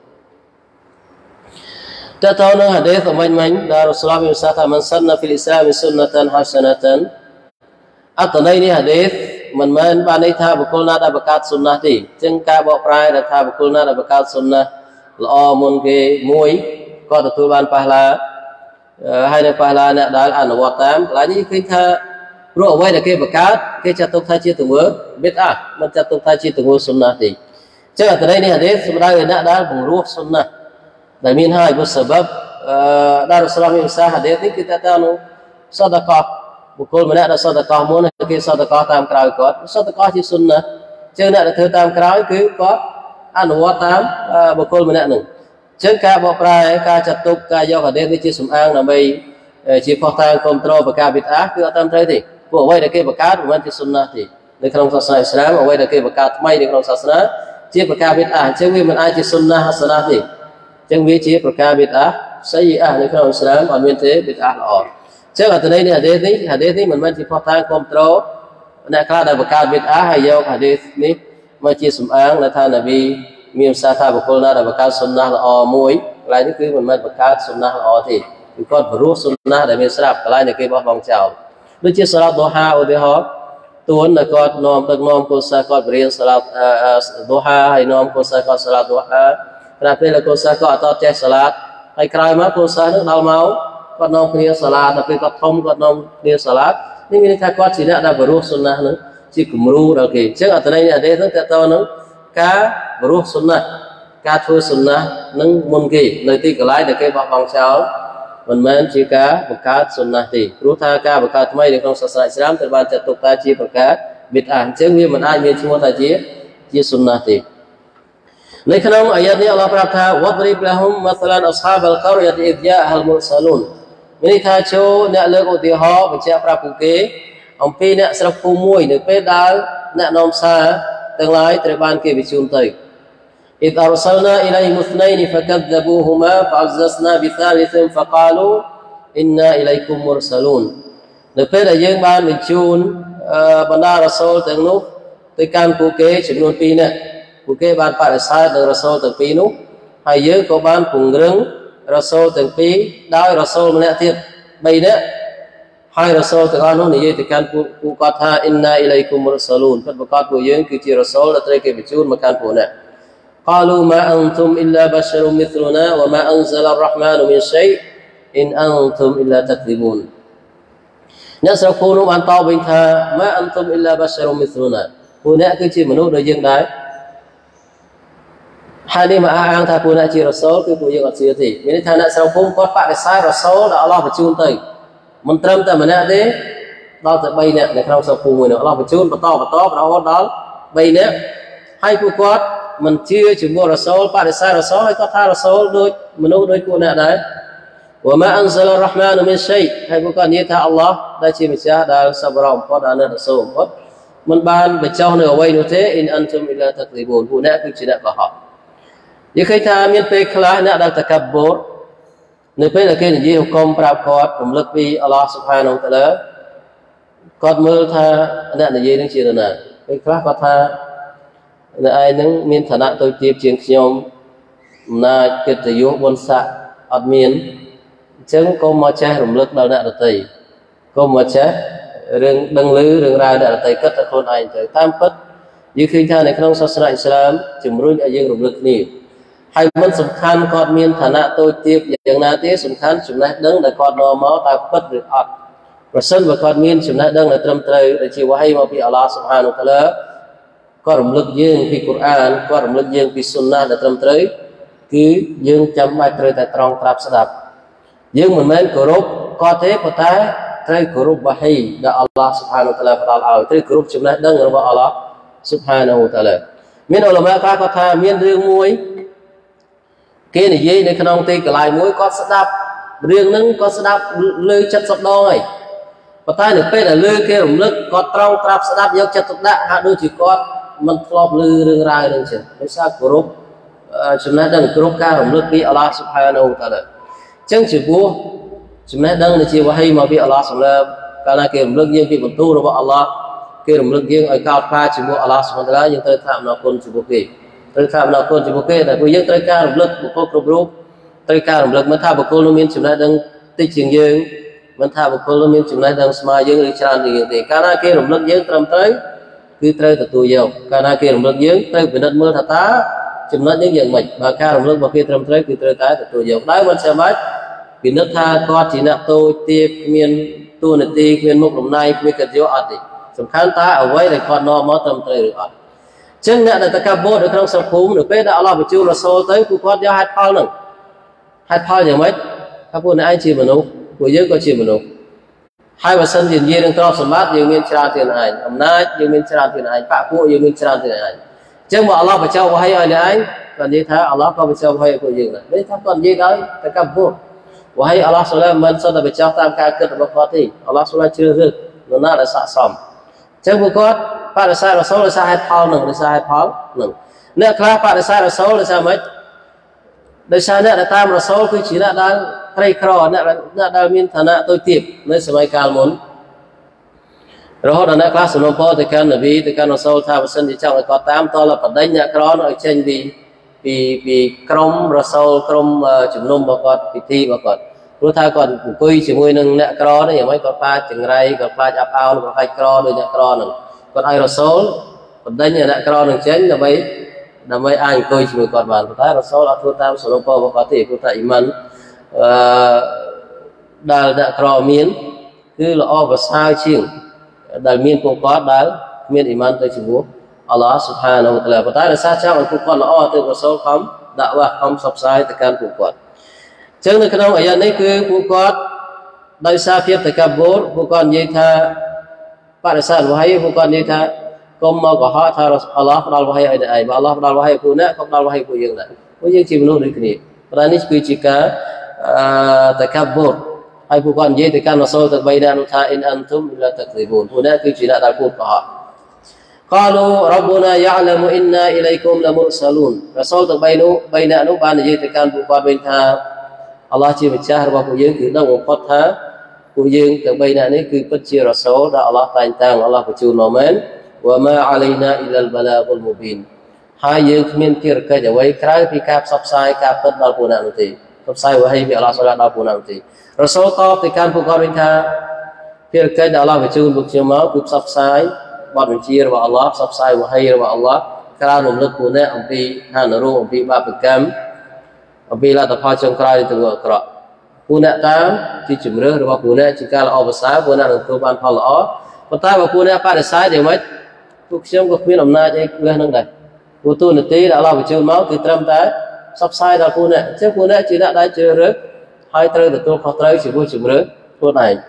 S1: តើតើនៅហាឌីសមិញដែលរ៉ូស៊ូលមានប្រសាសន៍ថាមិនសិននៅ fil islam sunnatan hasanatan អត្ថន័យនេះហាឌីសមិនមែនបានន័យថាបុគ្គលណាដែលបង្កើតសុណាទេអញ្ចឹងការបកប្រែដែលថាបុគ្គលណាដែលបង្កើតសុណាល្អមុនគេមួយក៏ទទួលបានប៉ះឡាហើយនៅប៉ះឡាអ្នកដែលអនុវត្តតាមកន្លែងនេះឃើញថាព្រោះអ្វីដែលគេបង្កើតគេចាត់ទុកថាជាទង្វើបិទអាមិនចាត់ទុកថាជាទង្វើសុណាទេអញ្ចឹងអត្ថន័យនេះហាឌីសសម្ដៅឲ្យអ្នកដែលបង្រួសសុណាដែលមានហើយបុស្សាបដែលរ៉ូស៊ូលមានប្រសាសន៍ហាឌីសនេះគឺតើតើនោះសតកោបុគ្គលម្នាក់ដែលសតកោមុនគេសតកោតាមក្រោយគាត់សតកោជាសុណាអញ្ចឹងអ្នកដែលធ្វើតាមក្រោយគឺគាត់អនុវត្តតាមបុគ្គលម្នាក់នោះអញ្ចឹងការបកប្រែការចាត់ទុកការយកហាឌីសនេះជាសំអាងដើម្បីជាផុសតាងគ្រប់គ្រងប្រការបិទអាគឺអត់តាមត្រូវទេព្រោះអ្វីដែលគេបង្កើតមិនមែនជាសុណាទេនៅក្នុងសាសនាអ៊ីស្លាមអ្វីដែលគេបង្កើតថ្មីនៅក្នុងសាសនាជាប្រការបិទអាអញ្ចឹងវាមិនអាចជាសុណាហាសាណាទេចឹងវាជាប្រការបិទអាសៃអានៅក្នុងអ៊ីស្លាមអត់មានទេបិទអាល្អចឹងអត្ថន័យនេះហាឌីសនេះមិនមែនជាផុសតាងគ្រប់គ្រងអ្នកខ្លះដែលបង្កើតបិទអាហើយយកហាឌីសនេះមកជាសំអាងដែលថានប៊ីមានប្រសាសន៍ថាបុគ្គលណាដែលបង្កើតសុណាល្អមួយកន្លែងនេះគឺមិនមែនបង្កើតសុណាល្អទេគឺគាត់បរោះសុណាដែលមានស្រាប់កន្លែងដែលគេបោះបង់ចោលដូចជាសាឡាតឌូហាឧទាហរណ៍ទួនដែលគាត់នាំទឹកនាំកូសាគាត់បរៀនសាឡាតឌូហាហើយនាំកូសាគាត់សាឡាតឌូហាតែពេលកូសាគាត់អត់ចេះសាឡាតហើយក្រោយមកកូសានឹងដល់មកគាត់នាំគ្នាសាឡាតដល់ពេលគាត់ធំគាត់នាំគ្នាសាឡាតនេះមានន័យថាគាត់ជាអ្នកដែលបរោះសុណានឹងជាគំរូដល់គេអញ្ចឹងអត្ថន័យនេះអានេះទៅតើតើនឹងការបរោះសុណាការធ្វើសុណានឹងមុនគេនៅទីកន្លែងដែលគេបោះបង់ចោលមិនមែនជាការបង្កើតសុណាទេព្រោះថាការបង្កើតថ្មីនៅក្នុងសាសនាអ៊ីស្លាមត្រូវបានចាត់ទុកថាជាប្រការបិទអាអញ្ចឹងវាមិនអាចមានឈ្មោះថាជាសុណាទេនៅក្នុងអាយ៉ាតនេះអល់ឡោះប្រាប់ថា وَاضْرِبْ لَهُمْ مَثَلًا أَصْحَابَ الْقَرْيَةِ إِذْ جَاءَهَا الْمُرْسَلُونَ មានន័យថាចូលអ្នកលើកឧទាហរណ៍បញ្ជាក់ប្រាប់ពួកគេអំពីអ្នកស្រុកភូមិមួយនៅពេលដែលអ្នកនាំសារទាំងឡាយត្រូវបានគេបញ្ជូនទៅ إذ أرسلنا إليهم اثنين فكذبوهما فعززنا بثالث فقالوا إنا إليكم مرسلون នៅពេលដែលយើងបានបញ្ជូនបណ្ដារ៉ាសូលទាំងនោះទៅកាន់ពួកគេចំនួន2នាក់ពួកគេបានបដិសេធនឹងរ៉ាសូលទាំងពីរនោះហើយយើងក៏បានពង្រឹងរ៉ាសូលទាំងពីរដោយរ៉ាសូលម្នាក់ទៀត3នាក់ហើយរ៉ាសូលទាំងអស់នោះនិយាយទៅកាន់ពួកគាត់ថា Inna ilaykum mursalun ពិតប្រាកដពួកយើងគឺជារ៉ាសូលដែលត្រូវគេបញ្ជូនមកកាន់ពួកអ្នក قالوا ما أنتم إلا بشر مثلنا وما أنزل الرحمن من شيء إن أنتم إلا تكذبون អ្នកស្រុកភូនោះបានតបវិញថាម៉ាអន្ទុមអ៊ីឡាបាសរុមមីស្លូណាពួកអ្នកគឺជាមនុស្សដូចយើងដែរហើយនេះមកអះអាងថាពួកអ្នកជារ៉ាសូលគឺពួកយើងអត់ជឿទេមានន័យថាអ្នកស្រុកភូគាត់បដិសេធរ៉ាសូលដែលអល់ឡោះបញ្ជូនទៅមិនត្រឹមតែម្នាក់ទេដល់ទៅ3នាក់នៅក្នុងស្រុកភូមួយនោះអល់ឡោះបញ្ជូនបន្តរហូតដល់3នាក់ហើយពួកគាត់មិនជឿជាមួយរ៉ាសូលបដិសេធរ៉ាសូលហើយគាត់ថារ៉ាសូលដូចមនុស្សដូចពួកអ្នកដែរវ៉ាម៉ាអនហ្សាលរ៉ាហ្មានមីនឆៃហើយពួកគាត់និយាយថាអល់ឡោះដែលជាម្ចាស់ដែលសប្បុរសបំផុតអាណិតរ៉ាសូលបំផុតមិនបានបញ្ចុះនៅអ្វីនោះទេអ៊ីនអន្ទុមអ៊ីឡាតាក្រីបូនពួកអ្នកគឺជាអ្នកកុហកនិយាយថាមានពេលខ្លះអ្នកដែលតកាបូរនៅពេលដែលគេនិយាយហុកុំប្រាប់គាត់រំលឹកពីអល់ឡោះស៊ុបហានហូតាឡាគាត់មើលថាអ្នកនិយាយនឹងជានរណាពេលខ្លះគាត់ថាអ្នកឯងនឹងមានឋានៈតូចទាបជាងខ្ញុំអំណាចកិត្តិយសបុណ្យស័ក្តិអត់មានអញ្ចឹងកុំមកចេះរំលឹកដល់អ្នកដទៃកុំមកចេះរឿងដឹងឮរឿងរ៉ាវអ្នកដទៃគិតតែខ្លួនឯងទៅតាមពិតយើងឃើញថានៅក្នុងសាសនាអ៊ីស្លាមជំរុញឲ្យយើងរំលឹកគ្នាហើយមិនសំខាន់គាត់មានឋានៈតូចទាបយ៉ាងណាទេសំខាន់ចំណេះដឹងដែលគាត់នាំមកតើពិតឬអត់ប្រសិនបើគាត់មានចំណេះដឹងដែលត្រឹមត្រូវដែលជាវ៉ាហីមកពីអល់ឡោះស៊ុបហានហូតាឡាគាត់រំលឹកយើងពីកូរ៉ានគាត់រំលឹកយើងពីស៊ុនណាដែលត្រឹមត្រូវគឺយើងចាំបាច់ត្រូវតែត្រង់ត្រាប់ស្ដាប់យើងមិនមែនគោរពគាត់ទេប៉ុន្តែត្រូវគោរពវ៉ាហីដែលអល់ឡោះស៊ុបហានហូតាឡាផ្ដល់ឲ្យត្រូវគោរពចំណេះដឹងរបស់អល់ឡោះស៊ុបហានហូតាឡាមានឧលមាខ្លះគាត់ថាមានរឿងមួយគេនិយាយនៅក្នុងទីកន្លែងមួយគាត់ស្ដាប់រឿងហ្នឹងគាត់ស្ដាប់លើ70ដងហើយប៉ុន្តែនៅពេលដែលលើគេរំលឹកគាត់ត្រង់ត្រាប់ស្ដាប់យកចិត្តទុកដាក់ហាក់ដូចជាគាត់មិនធ្លាប់ឮរឿងរ៉ាវហ្នឹងចឹងដោយសារគោរពចំណេះដឹងគោរពការរំលឹកពីអល់ឡោះស៊ុបហានហូតាឡាអញ្ចឹងចំពោះចំណេះដឹងដែលជាវ៉ាហីមកពីអល់ឡោះសម្រាប់កាលណាគេរំលឹកយើងពីបន្ទូលរបស់អល់ឡោះគេរំលឹកយើងឲ្យកោតខ្លាចជាមួយអល់ឡោះស៊ុបហានតាឡាយើងត្រូវថ្នាក់អំណរគុណចំពោះគេត្រូវថាអំណរគុណចំពោះគេតែពួកយើងត្រូវការរំលឹកបុគ្គលគ្រប់រូបត្រូវការរំលឹកមិនថាបុគ្គលនោះមានចំណេះដឹងតិចជាងយើងមិនថាបុគ្គលនោះមានចំណេះដឹងស្មើយើងឬច្រើនជាងយើងទេកាលណាគេរំលឹកយើងត្រឹមត្រូវគឺត្រូវទទួលយកកាលណាគេរំលឹកយើងត្រូវពិនិត្យមើលថាតើចំណុចនេះយ៉ាងម៉េចបើការរំលឹករបស់គេត្រឹមត្រូវគឺត្រូវតែទទួលយកដោយមិនចាំបាច់ពិនិត្យថាគាត់ជាអ្នកតូចទាបគ្មានតួនាទីគ្មានមុខតំណែងគ្មានកិត្តិយសអត់ទេសំខាន់តើអ្វីដែលគាត់នាំមកត្រឹមត្រូវឬអត់ចឹងអ្នកដែលតកាបូរនៅក្នុងសង្គមនៅពេលដែលអល់ឡោះបញ្ជូនរ៉ាសូលទៅពួកគាត់យកហេតុផលហ្នឹងហេតុផលយ៉ាងម៉េចថាពួកអ្នកឯងជាមនុស្សពួកយើងក៏ជាមនុស្សហើយបើសិនជានិយាយនឹងទ្រព្យសម្បត្តិយើងមានច្រើនជាងឯងអំណាចយើងមានច្រើនជាងឯងបកពួកយើងមានច្រើនជាងឯងអញ្ចឹងបើអល់ឡោះបញ្ចុះវ៉ាហីឲ្យអ្នកឯងគាត់និយាយថាអល់ឡោះក៏បញ្ចុះវ៉ាហីឲ្យពួកយើងដែរនេះថាគាត់និយាយដោយតកាបូរវ៉ាហីអល់ឡោះសូឡាមិនសុទ្ធតែបញ្ចុះតាមការគិតរបស់គាត់ទេអល់ឡោះសូឡាជ្រើសរើសនរណាដែលស័ក្តិសមអញ្ចឹងពួកគាត់បដិសេធរ៉ាសូលដោយសារហេតុផលនឹងដោយសារហេតុផលនឹងអ្នកខ្លះបដិសេធរ៉ាសូលដោយសារម៉េចដោយសារអ្នកដែលតាមរ៉ាសូលគឺជាអ្នកដែលក្រីក្រអ្នកដែលមានឋានៈតូចទាបនៅសម័យកាលមុនរហូតដល់អ្នកខ្លះសំណូមពរទៅកាន់នប៊ីទៅកាន់រ៉ាសូលថាបើសិនជាចង់ឲ្យគាត់តាមតលបដិញ្ញអ្នកក្រឲ្យចេញពីក្រុមរ៉ាសូលក្រុមជំនុំរបស់គាត់ពិធីរបស់គាត់ព្រោះថាគាត់អង្គុយជាមួយនឹងអ្នកក្រនេះយ៉ាងម៉េចគាត់ខ្លាចចង្រៃគាត់ខ្លាចអាប់អោនគាត់ខ្លាចក្រដោយអ្នកក្រហ្នឹងគាត់ឲ្យរ៉ាសូលបណ្ដេញអ្នកក្រនឹងចេញដើម្បីអាចអង្គុយជាមួយគាត់បានប៉ុន្តែរ៉ាសូលអត់ធ្វើតាមសំណូមពររបស់គាត់ទេព្រោះថាអ៊ីម៉ានដែលអ្នកក្រមានគឺល្អប្រសើរជាងដែលមានពួកគាត់ដែលគ្មានអ៊ីម៉ានទៅជាមួយអល់ឡោះស៊ុបហានហូតាឡាប៉ុន្តែដោយសារចង់ឲ្យពួកគាត់ល្អទៅរ៉ាសូលខំដាក់វ៉ាខំផ្សព្វផ្សាយទៅកាន់ពួកគាត់អញ្ចឹងនៅក្នុងអាយ៉ានេះគឺពួកគាត់ដោយសារភាពតកាបូរពួកគាត់និយាយថាបដិសេធវ៉ាហីពួកគាត់និយាយថាកុំមកកុហកថាអល់ឡោះផ្ដល់វ៉ាហីឲ្យអ្នកឯងបើអល់ឡោះផ្ដល់វ៉ាហីឲ្យពួកអ្នកក៏ផ្ដល់វ៉ាហីពួកយើងដែរពួកយើងជាមនុស្សដូចគ្នាប៉ុន្តែនេះគឺជាការតកាបូរហើយពួកគាត់និយាយទៅកាន់រ៉ាសូលទៅ3នាក់នោះថាអ៊ីនអន្ទុមអ៊ីឡាតាក្រីបូនពួកអ្នកគឺជាអ្នកដែលพูดកុហកقالوا ربنا يعلم إنا إليكم لمرسلون រ៉ាសូលទៅ3នាក់នោះបាននិយាយទៅកាន់ពួកគាត់វិញថាអល់ឡោះជាម្ចាស់របស់ពួកយើងគឺដឹងបំផុតថាពួកយើងទាំង3នាក់នេះគឺពិតជារ៉ាសូលដែលអល់ឡោះតែងតាំងអល់ឡោះបញ្ជូនមកមែនវ៉ាម៉ាអាឡៃណាអ៊ីឡាលបាឡាហ្គុលមូប៊ីនហើយយើងគ្មានភារកិច្ចអ្វីក្រៅពីការផ្សព្វផ្សាយការពិតដល់ពួកអ្នកនោះទេផ្សព្វផ្សាយវ៉ាហីពីអល់ឡោះសូឡាដល់ពួកអ្នកនោះទេរ៉ាសូលតបទៅកាន់ពួកគាត់វិញថាភារកិច្ចដែលអល់ឡោះបញ្ជូនពួកខ្ញុំមកគឺផ្សព្វផ្សាយបទបញ្ជារបស់អល់ឡោះផ្សព្វផ្សាយវ៉ាហីរបស់អល់ឡោះក្រៅរំលឹកពួកអ្នកអំពីហានរូអំពីបាបកម្មអំពីលទ្ធផលចុងក្រោយទៅអាក្រក់ពួកអ្នកតាមជាជំរឿរបស់ពួកអ្នកជាការល្អប្រសើរពួកអ្នកនឹងទទួលបានផលល្អប៉ុន្តែបើពួកអ្នកបដិសេធយ៉ាងម៉េចពួកខ្ញុំក៏គ្មានអំណាចអីលើសនឹងដែរព្រោះទូនាទីដែលអល់ឡោះបញ្ជូនមកគឺត្រឹមតែផ្សព្វផ្សាយដល់ពួកអ្នកអញ្ចឹងពួកអ្នកជាអ្នកដែលជ្រើសរើសហើយត្រូវទទួលខុសត្រូវជាមួយជំរឿខ្លួនឯង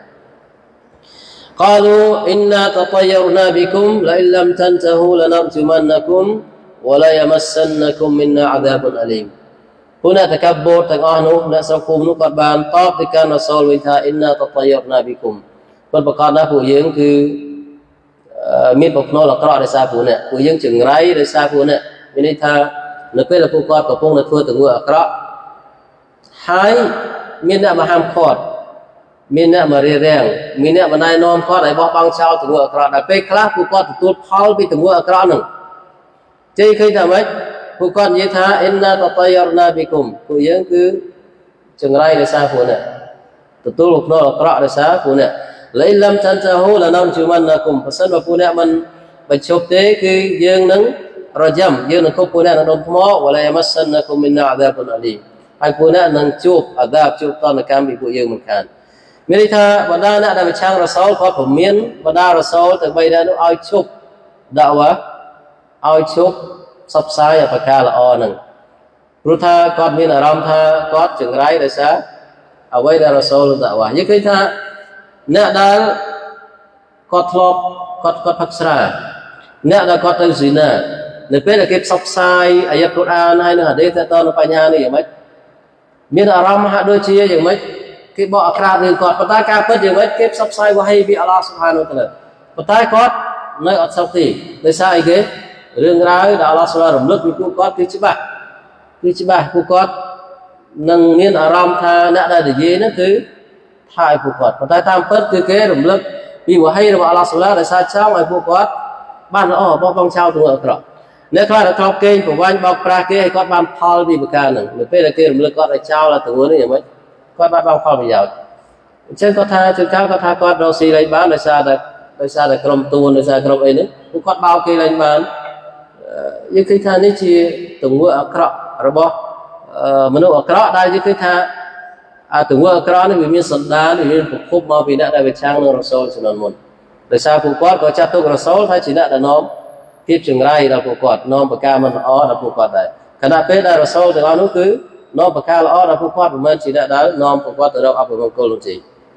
S1: قالوا إنا تطيرنا بكم لئن لم تنتهوا لنرجمنكم ولا يمسنكم منا عذاب أليم ពួកអ្នកតកបូរទាំងអស់នោះអ្នកស្រុកភូមិនោះគាត់បានតបទៅកាន់រ៉ាស៊ូលវិញថាអ៊ីនណាតតយបណាប៊ីគុំគាត់ប្រកាសថាពួកយើងគឺមានបំណុលអាក្រក់ដោយសារពួកយើងចង្រៃដោយសារពួកអ្នកមានន័យថានៅពេលដែលពួកគាត់កំពុងតែធ្វើទង្វើអាក្រក់ហើយមានអ្នកមកហាមឃាត់មានអ្នកមករារាំងមានអ្នកមកណែនាំគាត់ឲ្យបោះបង់ចោលទង្វើអាក្រក់ដល់ពេលខ្លះពួកគាត់ទទួលផលពីទង្វើអាក្រក់ហ្នឹងជ័យឃើញថាម៉េចពួកគាត់និយាយថាអ៊ីនណាតតយរណាប៊ីគុំពួកយើងគឺចង្រៃដោយសារពួកអ្នកទទួលបំណុលអាក្រក់ដោយសារពួកអ្នកលៃលំតាន់តាហ៊ូលណានជុមណាគុំបើសិនបើពួកអ្នកមិនបញ្ឈប់ទេគឺយើងនឹងរយ៉ាំយើងនឹងគប់ពួកអ្នកនៅដុំថ្មវឡៃម៉ាសិនណាគុំមីនណាអាដាបអលីហើយពួកអ្នកនឹងជួបអាដាបជួបតនកម្មពីពួកយើងមិនខានមានន័យថាបណ្ដាអ្នកដែលប្រឆាំងរ៉ាស៊ូលគាត់ព្រមានបណ្ដារ៉ាស៊ូលទាំង3នាក់នោះឲ្យឈប់ដាវ៉ាឲ្យឈប់ផ្សព្វផ្សាយអបការល្អហ្នឹងព្រោះថាគាត់មានអារម្មណ៍ថាគាត់ចង្រៃដោយសារអ្វីដែលរ៉ាស៊ូលដាវ៉ាយើងឃើញថាអ្នកដែលគាត់ធ្លាប់គាត់ផឹកស្រាអ្នកដែលគាត់ទៅស៊ីណានៅពេលដែលគេផ្សព្វផ្សាយអាយ៉ាត់កូរ៉ានហើយនឹងហាឌីសទៅនឹងបញ្ហានេះយ៉ាងម៉េចមានអារម្មណ៍ហាក់ដូចជាយ៉ាងម៉េចគេបកអាក្រាតរឿងគាត់ប៉ុន្តែការពិតយ៉ាងម៉េចគេផ្សព្វផ្សាយវ៉ាហីពីអល់ឡោះស៊ុបហានូវតាឡាប៉ុន្តែគាត់នៅអត់សុខទេដោយសារអីគេរឿងរ៉ាវដែលអល់ឡោះស៊ុបហានូវរំលឹកពីពួកគាត់គឺច្បាស់ពួកគាត់នឹងមានអារម្មណ៍ថាអ្នកដែលនិយាយហ្នឹងគឺថាឲ្យពួកគាត់ប៉ុន្តែតាមពិតគឺគេរំលឹកពីវ៉ាហីរបស់អល់ឡោះស៊ុបហានូវដោយសារចង់ឲ្យពួកគាត់បានល្អបោះបង់ចោលទង្វើអាក្រក់អ្នកខ្លះដែលធ្លាប់គេប្រវាញ់បោកប្រាស់គេឲ្យគាត់បានផលពីប្រការហ្នឹងនៅពេលដែលគេរំលឹកគាត់ឲ្យចោលទង្វើនេះយ៉ាងម៉េចគាត់បានផលប្រយោជន៍អញ្ចឹងគាត់ថាជួនកាលគាត់ថាគាត់រកស៊ីលែងបានដោយសារតែក្រុមទួនដោយសារក្រុមអីនេះពួកគាត់បោកគេលែងបានយើងឃើញថានេះជាទង្វើអាក្រក់របស់មនុស្សអាក្រក់ដែលយើងឃើញថាទង្វើអាក្រក់នេះវាមានសន្តានវាមានប្រភពមកពីអ្នកដែលប្រឆាំងនឹងរ៉ាស៊ូលជំនាន់មុនដោយសារពួកគាត់ក៏ចាត់ទុករ៉ាស៊ូលថាជាអ្នកដែលនាំភាពចង្រៃដល់ពួកគាត់នាំប្រការមិនល្អដល់ពួកគាត់ដែរខណៈពេលដែលរ៉ាស៊ូលទាំងអស់នោះគឺនាំប្រការល្អដល់ពួកគាត់មិនមែនជាអ្នកដែលនាំពួកគាត់ទៅរកអពមង្គលនោះទេ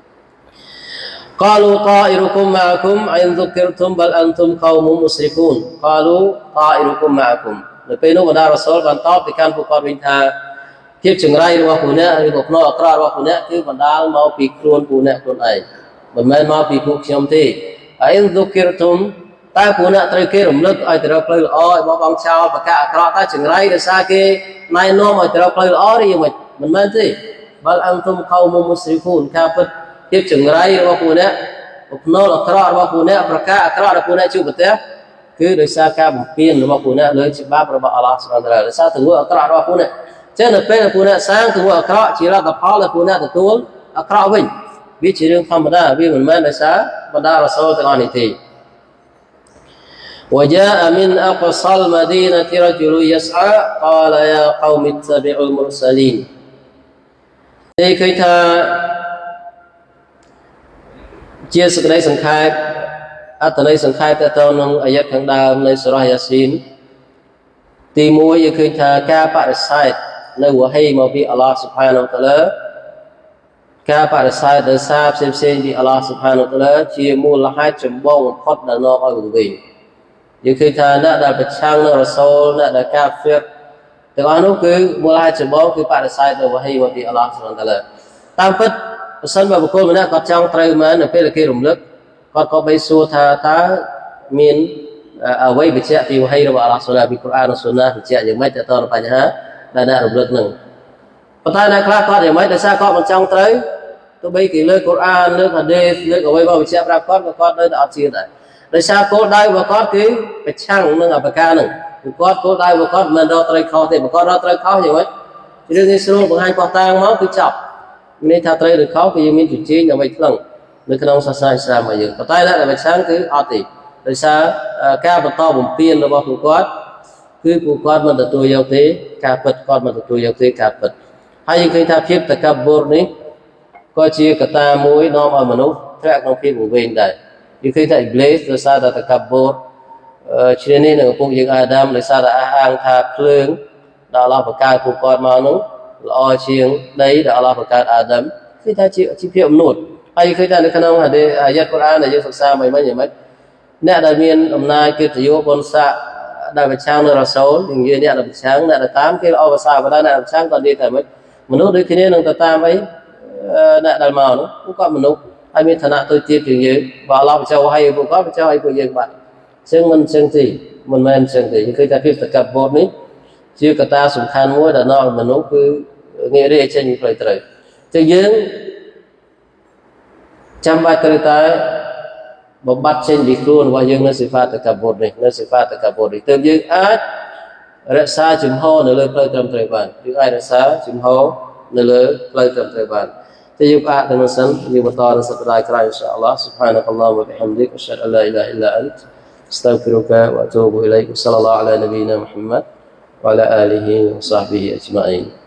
S1: قالوا طائركم معكم إن ذكرتم بل أنتم قوم مسرفون قالوا طائركم معكم នៅពេលនោះបណ្ដារ៉ាស៊ូលបានតបទៅកាន់ពួកគាត់វិញថាភាពចង្រៃរបស់ពួកអ្នកឬក៏ភ្នក់អាក្រក់របស់ពួកអ្នកគឺបណ្ដាលមកពីខ្លួនពួកអ្នកខ្លួនឯងមិនមែនមកពីពួកខ្ញុំទេហើយ ذكرتم តើពួកអ្នកត្រូវគេរំលឹកឲ្យទៅរកផ្លូវល្អឲ្យបោះបង់ចោលប្រការអាក្រក់តើចង្រៃដោយសារគេណែនាំឲ្យទៅរកផ្លូវល្អឬយ៉ាងម៉េចមិនមែនទេបើអន្តមខោមុមុស្រីហ្វូនការពិតភាពចង្រៃរបស់ពួកអ្នកភ្នល់អាក្រក់របស់ពួកអ្នកប្រការអាក្រក់របស់ពួកអ្នកជួបប្រទះគឺដោយសារការបំពានរបស់ពួកអ្នកលើច្បាប់របស់អល់ឡោះស៊ុបហានតាឡាដោយសារទង្វើអាក្រក់របស់ពួកអ្នកអញ្ចឹងនៅពេលដែលពួកអ្នកសាងទង្វើអាក្រក់ជាលទ្ធផលដែលពួកអ្នកទទួលអាក្រក់វិញវាជារឿងធម្មតាវាមិនមែនដោយសារបណ្ដារ៉ាស៊ូលទាំងអស់នេះទេوجاء من أقصى المدينة رجل يسعى قال يا قوم اتبعوا المرسلين នេះឃើញថាជាសេចក្តីសង្ខេបអត្ថន័យសង្ខេបទៅក្នុងអាយ៉ាត់ខាងដើមនៃសូរ៉ាយ៉ាស៊ីនទី1យើងឃើញថាការបដិសេធនៅវ៉ាហីមកពីអល់ឡោះស៊ុបហានូវតាឡាការបដិសេធដោយសារផ្សេងពីអល់ឡោះស៊ុបហានូវតាឡាជាមូលហេតុចម្បងបំផុតដែលនាំឲ្យវង្វេងយើងឃើញថាអ្នកដែលប្រឆាំងនឹងរ៉ាស៊ូលអ្នកដែលកាហ្វិរទាំងអស់នោះគឺមូលហេតុចម្បងគឺបដិសេធនៅវ៉ាហីមកពីអល់ឡោះស៊ុបហានូវតាឡាតាមពិតបើសិនបើបុគ្គលម្នាក់គាត់ចង់ត្រូវមែននៅពេលគេរំលឹកគាត់ក៏បីសួរថាតើមានអ្វីបញ្ជាក់ពីវ៉ាហីរបស់អល់ឡោះស៊ុបហានូវពីកូរ៉ាននិងស៊ុនណាបញ្ជាក់យ៉ាងម៉េចទៅដល់បញ្ហាដែលអ្នករំលឹកនឹងប៉ុន្តែអ្នកខ្លះគាត់យ៉ាងម៉េចដោយសារគាត់មិនចង់ត្រូវទោះបីគេលើកកូរ៉ានលើកហាឌីសលើកអ្វីមកបញ្ជាក់ប្រាប់គាត់ក៏គាត់នៅតែអត់ជឿដែរដោយសារគោលដៅរបស់គាត់គឺប្រឆាំងនឹងអបការនឹងគាត់គោលដៅរបស់គាត់មិនរកត្រូវខុសទេបើគាត់រកត្រូវខុសយ៉ាងម៉េចរឿងនេះស្រួលបង្ហាញបោះតាំងមកគឺចប់មានថាត្រូវឬខុសគឺយើងមានជញ្ជីងដើម្បីថ្លឹងនៅក្នុងសាសនាអ៊ីស្លាមរបស់យើងប៉ុន្តែអ្នកដែលប្រឆាំងគឺអត់ទេដោយសារការបន្តបំពេញរបស់ពួកគាត់គឺពួកគាត់មិនទទួលយកទេការពិតគាត់មិនទទួលយកទេការពិតហើយយើងឃើញថាភាពតកប៊ុរនេះ có chia cả ta mũi nó mà mình nút track trong phim của mình đây như khi thầy Blaze rồi sao ta cặp bột cho nên là cũng những Adam rồi sao ta hàng thà lương đó là một cái của con mà nó lo chieng đấy đó là một cái Adam khi ta chịu chi phí nút hay khi ta được khả năng là để ayat Quran này dương xa mấy mấy mấy nè đại miền hôm nay kia thì vô con sa đại bạch trang là số thì như nè là bạch trang nè là 8 cái ở xa và đây là bạch trang còn đi thầy mấy mình nói đấy khi nên người ta mấy nè đại màu nó cũng có mình nói ai biết thằng nào tôi chia chuyện gì và làm cho hay cũng có cho hay của dân bạnซึ่งมันซึ่งที่มันแม่นซึ่งที่คือจะพิจารณาบทนี้ชื่อกตาสำคัญมวยแต่นอกมนุษย์คือเงี้ยได้เช่นนี้ไปเตยจะยังจำไว้กระต่ายบำบัดเช่นดีครูนว่ายังในสิฟ้าตะกับบทนี้ในสิฟ้าตะกับบทนี้เติมยังอาจรักษาจุมโฮในเรื่องเพลิดเพลินเตยบานยังอาจรักษาจุมโฮในเรื่องเพลิดเพลินเตยบานจะยุบอาจในนั้นอยู่บนตอนสัปดาห์กลางอินชาอัลลอฮ์ سبحانك اللهم وبحمدك أشهد أن لا إله إلا أنت أستغفرك وأتوب إليك صلى الله على نبينا محمد وعلى آله وصحبه أجمعين